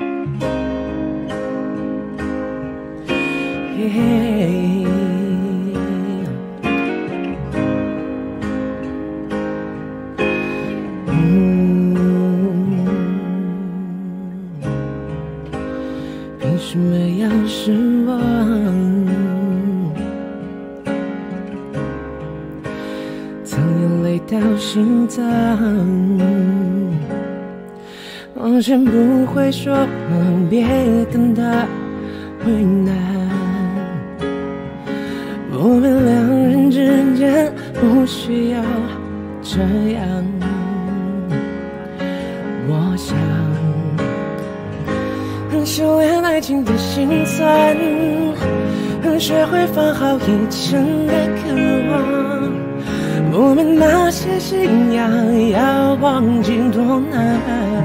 凭什么要失望？藏眼泪到心脏，往前不会说，别跟他为难。我们两人之间不需要这样。我想修炼爱情的心酸，学会放好以前的渴望。我们那些信仰要忘记多难，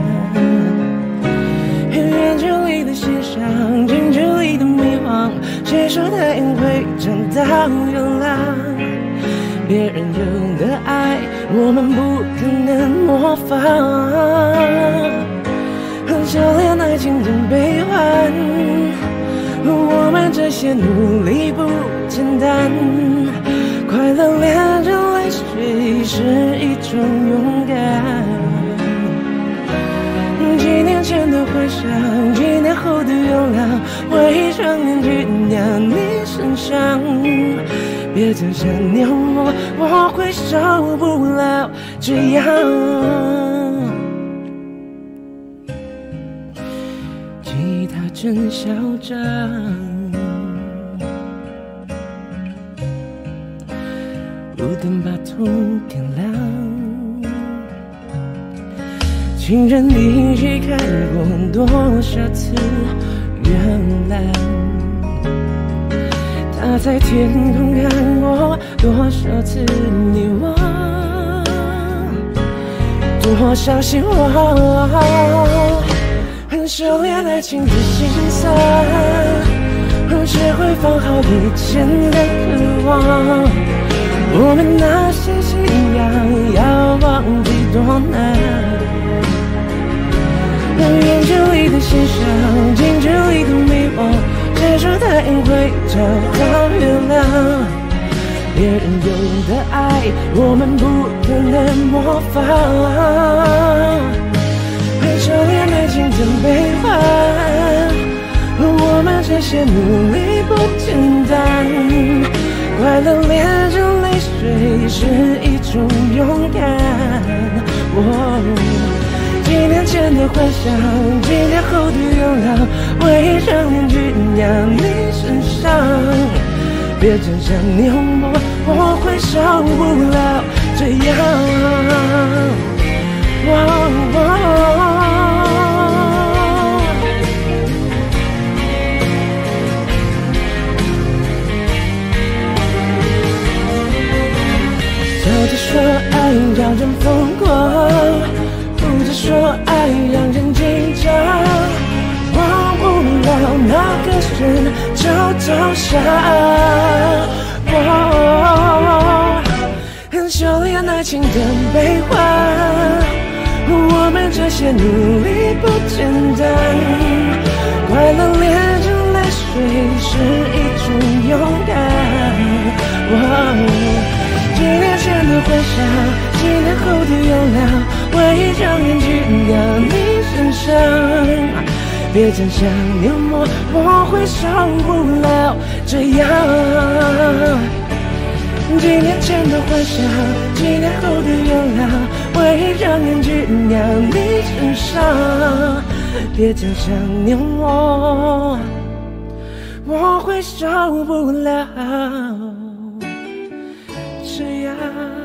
远距离的欣赏，近距离的迷惘。谁说太阳会长到月亮？别人有的爱，我们不可能模仿。修炼爱情的悲欢，我们这些努力不简单。快乐连着泪水是一种勇敢。几年前的回想，几年后的原谅，会让年纪酿你身上。别再想念我，我会受不了这样。吉他真嚣张，路灯把痛点亮。情人一起看过多少次原谅？他在天空看过多少次你望？多少希望？修炼爱情的心酸，学会放好以前的渴望。我们那些信仰要忘记多难。远距离的欣赏，近距离的迷惘。谁说太阳会找到月亮？别人有的爱，我们不可能模仿。修炼爱情的悲欢，我们这些努力不简单。快乐连着泪水是一种勇敢。几年前的幻想，几年后的原谅，会让年纪酿你身上。别再想念我，我会受不了这样。笑着说爱让人疯狂，哭着说爱让人紧张。忘不了那个人就投降。修炼爱情的悲欢，我们这些努力不简单。快乐连着泪水是一种勇敢。几年前的幻想，几年后的原谅，会让年纪酿你身上。别再想念我，我会受不了这样。几年前的幻想，几年后的原谅，会让年纪酿你身上。别再想念我，我会受不了这样。